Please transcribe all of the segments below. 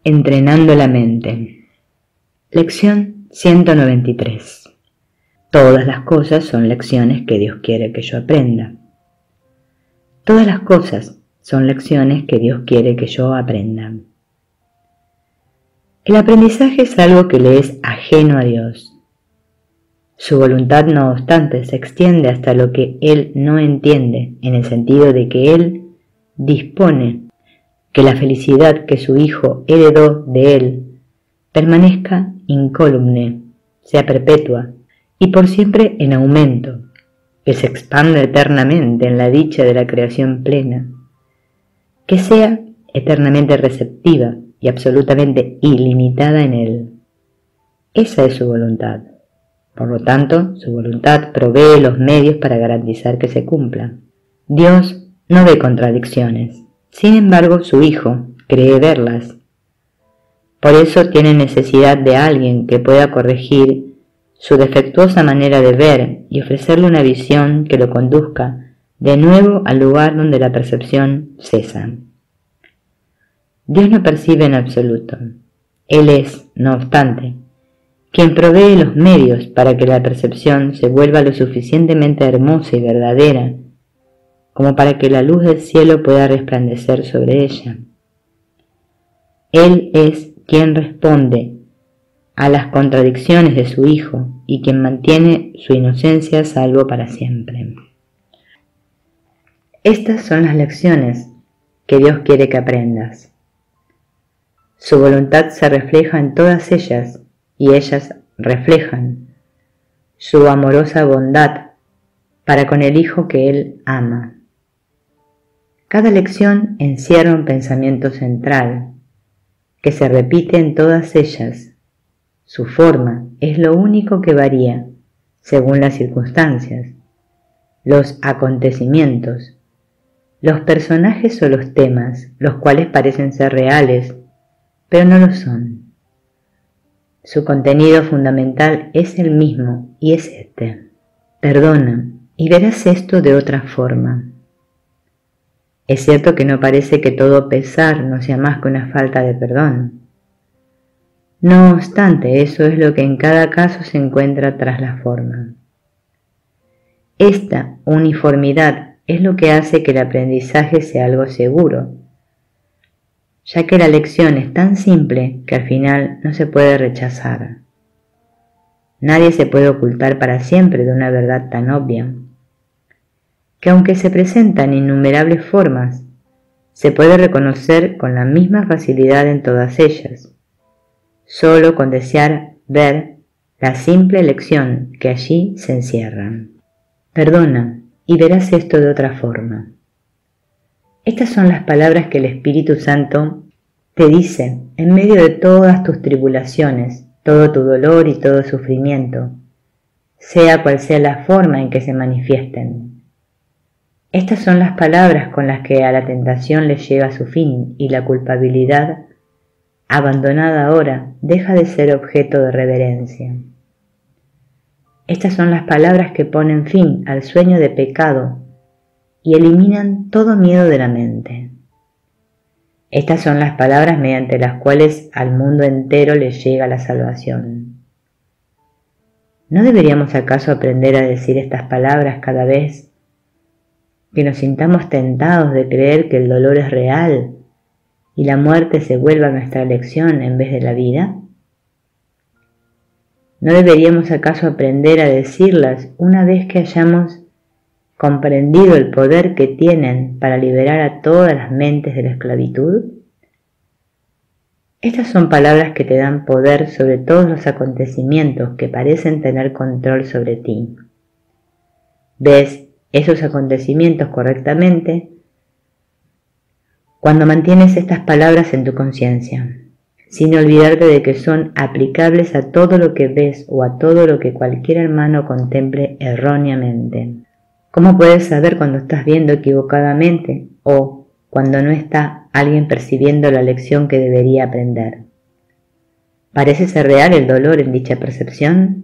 Entrenando la mente. Lección 193. Todas las cosas son lecciones que Dios quiere que yo aprenda. Todas las cosas son lecciones que Dios quiere que yo aprenda. El aprendizaje es algo que le es ajeno a Dios. Su voluntad, no obstante, se extiende hasta lo que Él no entiende, en el sentido de que Él dispone que la felicidad que su Hijo heredó de Él permanezca incólume, sea perpetua y por siempre en aumento, que se expanda eternamente en la dicha de la creación plena, que sea eternamente receptiva y absolutamente ilimitada en Él. Esa es su voluntad. Por lo tanto, su voluntad provee los medios para garantizar que se cumpla. Dios no ve contradicciones. Sin embargo, su Hijo cree verlas. Por eso tiene necesidad de alguien que pueda corregir su defectuosa manera de ver y ofrecerle una visión que lo conduzca de nuevo al lugar donde la percepción cesa. Dios no percibe en absoluto. Él es, no obstante, quien provee los medios para que la percepción se vuelva lo suficientemente hermosa y verdadera como para que la luz del cielo pueda resplandecer sobre ella. Él es quien responde a las contradicciones de su Hijo y quien mantiene su inocencia a salvo para siempre. Estas son las lecciones que Dios quiere que aprendas. Su voluntad se refleja en todas ellas y ellas reflejan su amorosa bondad para con el Hijo que Él ama. Cada lección encierra un pensamiento central, que se repite en todas ellas. Su forma es lo único que varía, según las circunstancias, los acontecimientos, los personajes o los temas, los cuales parecen ser reales, pero no lo son. Su contenido fundamental es el mismo y es este: perdona y verás esto de otra forma. Es cierto que no parece que todo pesar no sea más que una falta de perdón. No obstante, eso es lo que en cada caso se encuentra tras la forma. Esta uniformidad es lo que hace que el aprendizaje sea algo seguro, ya que la lección es tan simple que al final no se puede rechazar. Nadie se puede ocultar para siempre de una verdad tan obvia, que aunque se presenta en innumerables formas, se puede reconocer con la misma facilidad en todas ellas, solo con desear ver la simple lección que allí se encierra. Perdona y verás esto de otra forma. Estas son las palabras que el Espíritu Santo te dice en medio de todas tus tribulaciones, todo tu dolor y todo sufrimiento, sea cual sea la forma en que se manifiesten. Estas son las palabras con las que a la tentación le llega a su fin y la culpabilidad, abandonada ahora, deja de ser objeto de reverencia. Estas son las palabras que ponen fin al sueño de pecado y eliminan todo miedo de la mente. Estas son las palabras mediante las cuales al mundo entero le llega la salvación. ¿No deberíamos acaso aprender a decir estas palabras cada vez que nos sintamos tentados de creer que el dolor es real y la muerte se vuelva nuestra elección en vez de la vida? ¿No deberíamos acaso aprender a decirlas una vez que hayamos comprendido el poder que tienen para liberar a todas las mentes de la esclavitud? Estas son palabras que te dan poder sobre todos los acontecimientos que parecen tener control sobre ti. ¿Ves esos acontecimientos correctamente cuando mantienes estas palabras en tu conciencia, sin olvidarte de que son aplicables a todo lo que ves o a todo lo que cualquier hermano contemple erróneamente? ¿Cómo puedes saber cuando estás viendo equivocadamente o cuando no está alguien percibiendo la lección que debería aprender? ¿Parece ser real el dolor en dicha percepción?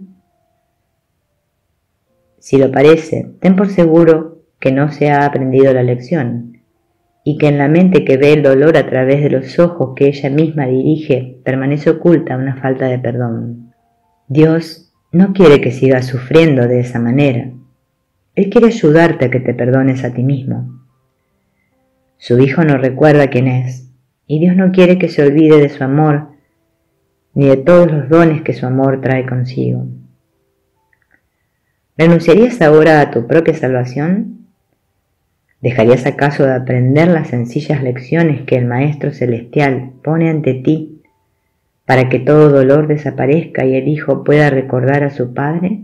Si lo parece, ten por seguro que no se ha aprendido la lección y que en la mente que ve el dolor a través de los ojos que ella misma dirige permanece oculta una falta de perdón. Dios no quiere que sigas sufriendo de esa manera. Él quiere ayudarte a que te perdones a ti mismo. Su hijo no recuerda quién es, y Dios no quiere que se olvide de su amor, ni de todos los dones que su amor trae consigo. ¿Renunciarías ahora a tu propia salvación? ¿Dejarías acaso de aprender las sencillas lecciones que el Maestro Celestial pone ante ti para que todo dolor desaparezca y el Hijo pueda recordar a su Padre?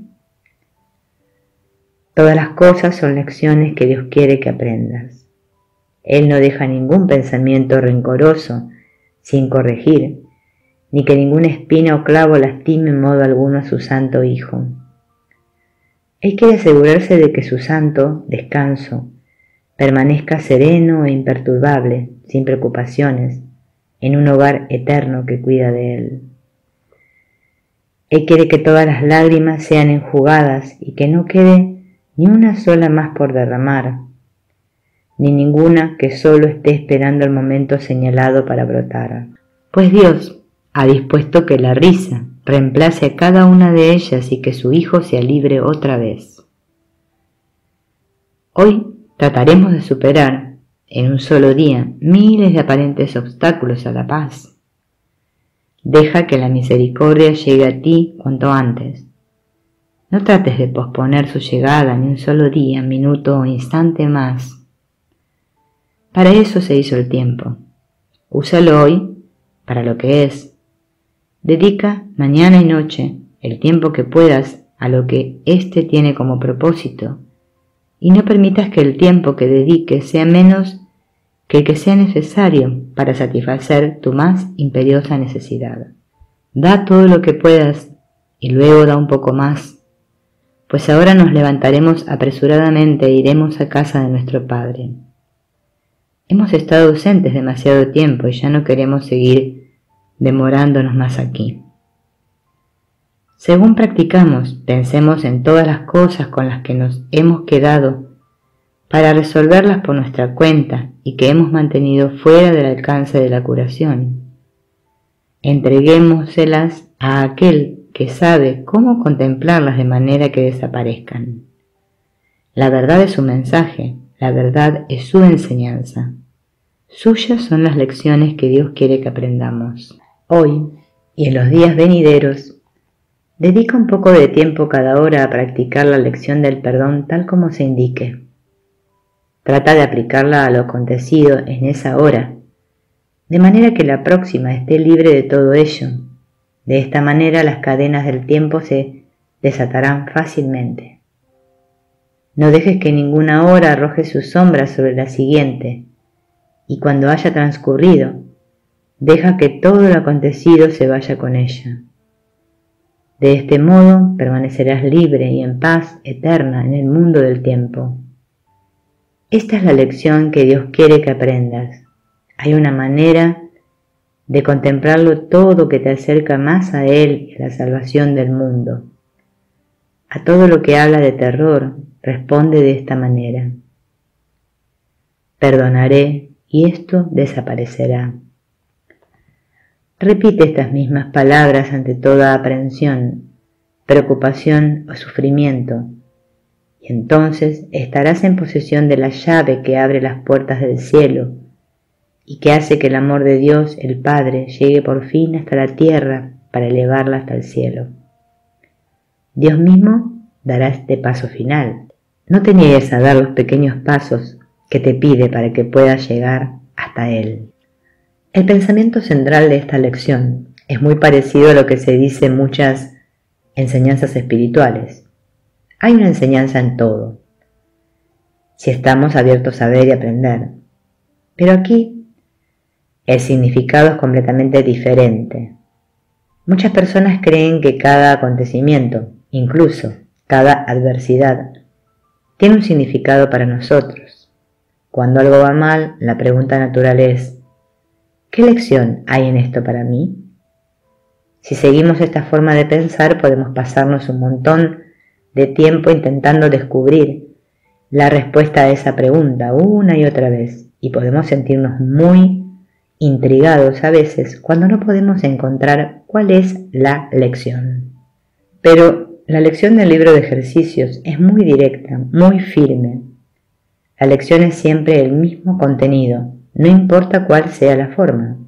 Todas las cosas son lecciones que Dios quiere que aprendas. Él no deja ningún pensamiento rencoroso sin corregir, ni que ninguna espina o clavo lastime en modo alguno a su santo Hijo. Él quiere asegurarse de que su santo descanso permanezca sereno e imperturbable, sin preocupaciones, en un hogar eterno que cuida de él. Él quiere que todas las lágrimas sean enjugadas y que no quede ni una sola más por derramar, ni ninguna que solo esté esperando el momento señalado para brotar. Pues Dios ha dispuesto que la risa reemplace a cada una de ellas y que su Hijo sea libre otra vez. Hoy trataremos de superar en un solo día miles de aparentes obstáculos a la paz. Deja que la misericordia llegue a ti cuanto antes. No trates de posponer su llegada ni un solo día, minuto o instante más. Para eso se hizo el tiempo. Úsalo hoy para lo que es. Dedica mañana y noche el tiempo que puedas a lo que éste tiene como propósito, y no permitas que el tiempo que dediques sea menos que el que sea necesario para satisfacer tu más imperiosa necesidad. Da todo lo que puedas y luego da un poco más, pues ahora nos levantaremos apresuradamente e iremos a casa de nuestro Padre. Hemos estado ausentes demasiado tiempo y ya no queremos seguir demorándonos más aquí. Según practicamos, pensemos en todas las cosas con las que nos hemos quedado para resolverlas por nuestra cuenta y que hemos mantenido fuera del alcance de la curación. Entreguémoselas a aquel que sabe cómo contemplarlas de manera que desaparezcan. La verdad es su mensaje, la verdad es su enseñanza. Suyas son las lecciones que Dios quiere que aprendamos. Hoy y en los días venideros, dedica un poco de tiempo cada hora a practicar la lección del perdón tal como se indique. Trata de aplicarla a lo acontecido en esa hora, de manera que la próxima esté libre de todo ello. De esta manera las cadenas del tiempo se desatarán fácilmente. No dejes que ninguna hora arroje su sombra sobre la siguiente, y cuando haya transcurrido, deja que todo lo acontecido se vaya con ella. De este modo permanecerás libre y en paz eterna en el mundo del tiempo. Esta es la lección que Dios quiere que aprendas. Hay una manera de contemplarlo todo que te acerca más a Él y a la salvación del mundo. A todo lo que habla de terror, responde de esta manera: perdonaré y esto desaparecerá. Repite estas mismas palabras ante toda aprensión, preocupación o sufrimiento, y entonces estarás en posesión de la llave que abre las puertas del cielo y que hace que el amor de Dios, el Padre, llegue por fin hasta la tierra para elevarla hasta el cielo. Dios mismo dará este paso final. No te niegues a dar los pequeños pasos que te pide para que puedas llegar hasta Él. El pensamiento central de esta lección es muy parecido a lo que se dice en muchas enseñanzas espirituales. Hay una enseñanza en todo, si estamos abiertos a ver y aprender. Pero aquí el significado es completamente diferente. Muchas personas creen que cada acontecimiento, incluso cada adversidad, tiene un significado para nosotros. Cuando algo va mal, la pregunta natural es: ¿qué lección hay en esto para mí? Si seguimos esta forma de pensar, podemos pasarnos un montón de tiempo intentando descubrir la respuesta a esa pregunta una y otra vez, y podemos sentirnos muy intrigados a veces cuando no podemos encontrar cuál es la lección. Pero la lección del libro de ejercicios es muy directa, muy firme. La lección es siempre el mismo contenido, no importa cuál sea la forma.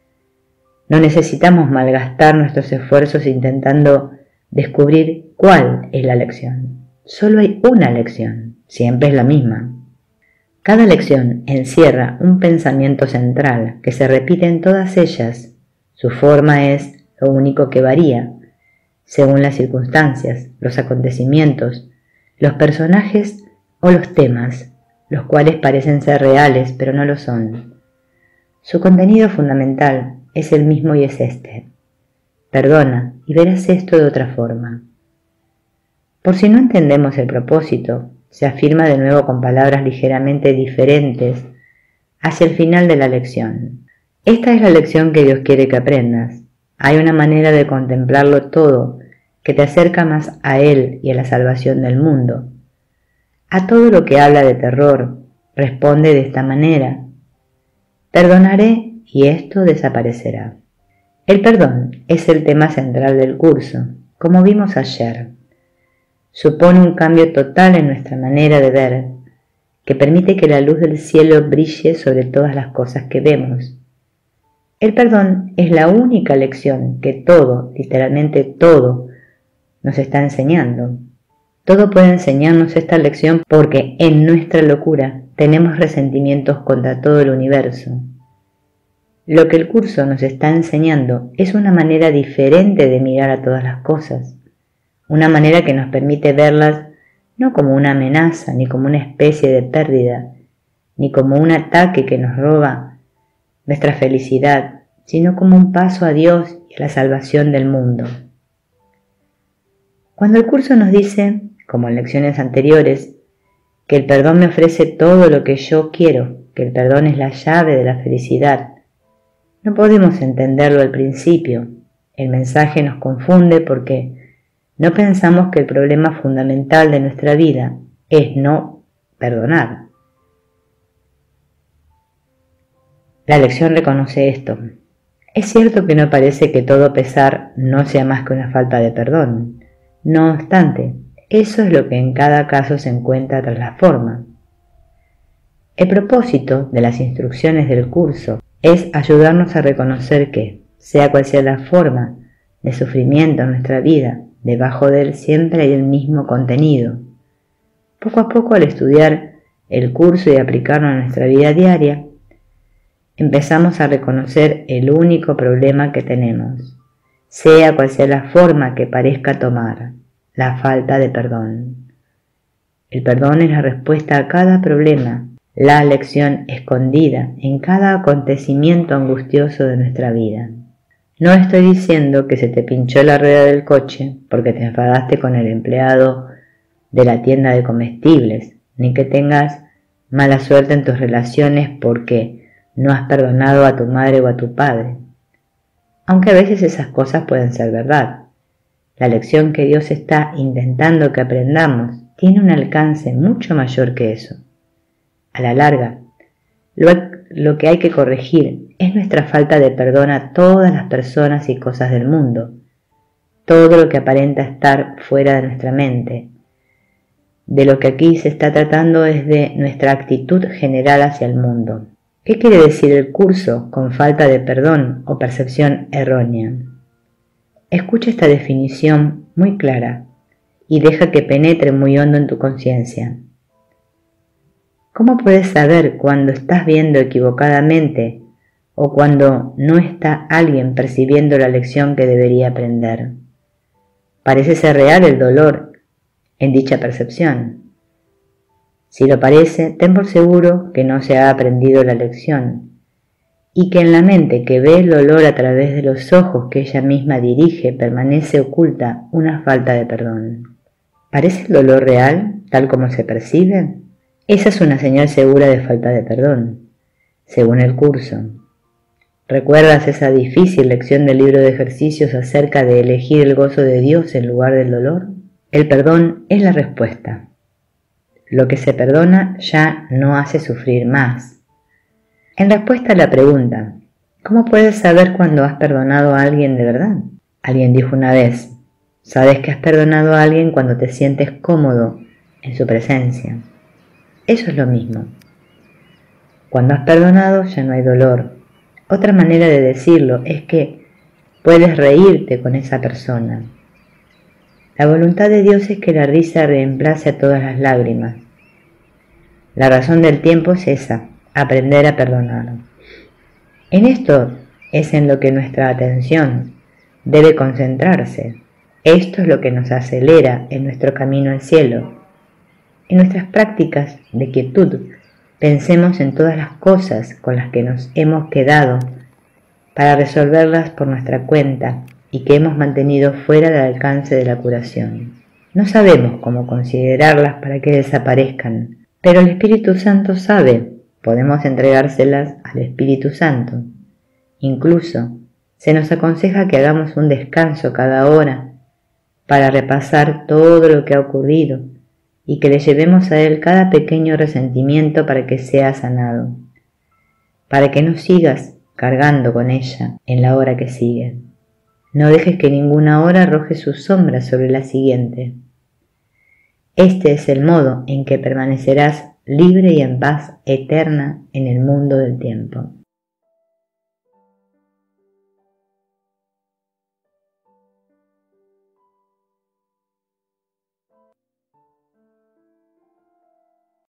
No necesitamos malgastar nuestros esfuerzos intentando descubrir cuál es la lección. Solo hay una lección, siempre es la misma. Cada lección encierra un pensamiento central que se repite en todas ellas. Su forma es lo único que varía, según las circunstancias, los acontecimientos, los personajes o los temas, los cuales parecen ser reales pero no lo son. Su contenido fundamental es el mismo y es este: perdona y verás esto de otra forma. Por si no entendemos el propósito, se afirma de nuevo con palabras ligeramente diferentes hacia el final de la lección. Esta es la lección que Dios quiere que aprendas. Hay una manera de contemplarlo todo que te acerca más a Él y a la salvación del mundo. A todo lo que habla de terror, responde de esta manera: perdonaré y esto desaparecerá. El perdón es el tema central del curso, como vimos ayer. Supone un cambio total en nuestra manera de ver, que permite que la luz del cielo brille sobre todas las cosas que vemos. El perdón es la única lección que todo, literalmente todo, nos está enseñando. Todo puede enseñarnos esta lección porque en nuestra locura tenemos resentimientos contra todo el universo. Lo que el curso nos está enseñando es una manera diferente de mirar a todas las cosas, una manera que nos permite verlas no como una amenaza, ni como una especie de pérdida, ni como un ataque que nos roba nuestra felicidad, sino como un paso a Dios y a la salvación del mundo. Cuando el curso nos dice, como en lecciones anteriores, que el perdón me ofrece todo lo que yo quiero, que el perdón es la llave de la felicidad, no podemos entenderlo al principio. El mensaje nos confunde porque no pensamos que el problema fundamental de nuestra vida es no perdonar. La lección reconoce esto. Es cierto que no parece que todo pesar no sea más que una falta de perdón. No obstante, eso es lo que en cada caso se encuentra tras la forma. El propósito de las instrucciones del curso es ayudarnos a reconocer que, sea cual sea la forma de sufrimiento en nuestra vida, debajo de él siempre hay el mismo contenido. Poco a poco, al estudiar el curso y aplicarlo a nuestra vida diaria, empezamos a reconocer el único problema que tenemos, sea cual sea la forma que parezca tomar: la falta de perdón. El perdón es la respuesta a cada problema, la lección escondida en cada acontecimiento angustioso de nuestra vida. No estoy diciendo que se te pinchó la rueda del coche porque te enfadaste con el empleado de la tienda de comestibles, ni que tengas mala suerte en tus relaciones porque no has perdonado a tu madre o a tu padre. Aunque a veces esas cosas pueden ser verdad. La lección que Dios está intentando que aprendamos tiene un alcance mucho mayor que eso. A la larga, lo que hay que corregir es nuestra falta de perdón a todas las personas y cosas del mundo, todo lo que aparenta estar fuera de nuestra mente. De lo que aquí se está tratando es de nuestra actitud general hacia el mundo. ¿Qué quiere decir el curso con falta de perdón o percepción errónea? Escucha esta definición muy clara y deja que penetre muy hondo en tu conciencia. ¿Cómo puedes saber cuando estás viendo equivocadamente o cuando no está alguien percibiendo la lección que debería aprender? Parece ser real el dolor en dicha percepción. Si lo parece, ten por seguro que no se ha aprendido la lección y que en la mente que ve el dolor a través de los ojos que ella misma dirige permanece oculta una falta de perdón. ¿Parece el dolor real, tal como se percibe? Esa es una señal segura de falta de perdón, según el curso. ¿Recuerdas esa difícil lección del libro de ejercicios acerca de elegir el gozo de Dios en lugar del dolor? El perdón es la respuesta. Lo que se perdona ya no hace sufrir más. En respuesta a la pregunta, ¿cómo puedes saber cuando has perdonado a alguien de verdad? Alguien dijo una vez, sabes que has perdonado a alguien cuando te sientes cómodo en su presencia. Eso es lo mismo. Cuando has perdonado ya no hay dolor. Otra manera de decirlo es que puedes reírte con esa persona. La voluntad de Dios es que la risa reemplace a todas las lágrimas. La razón del tiempo es esa, aprender a perdonar. En esto es en lo que nuestra atención debe concentrarse. Esto es lo que nos acelera en nuestro camino al cielo. En nuestras prácticas de quietud, pensemos en todas las cosas con las que nos hemos quedado para resolverlas por nuestra cuenta y que hemos mantenido fuera del alcance de la curación. No sabemos cómo considerarlas para que desaparezcan, pero el Espíritu Santo sabe. Podemos entregárselas al Espíritu Santo. Incluso se nos aconseja que hagamos un descanso cada hora para repasar todo lo que ha ocurrido y que le llevemos a Él cada pequeño resentimiento para que sea sanado, para que no sigas cargando con ella en la hora que sigue. No dejes que ninguna hora arroje su sombra sobre la siguiente. Este es el modo en que permanecerás libre y en paz eterna en el mundo del tiempo.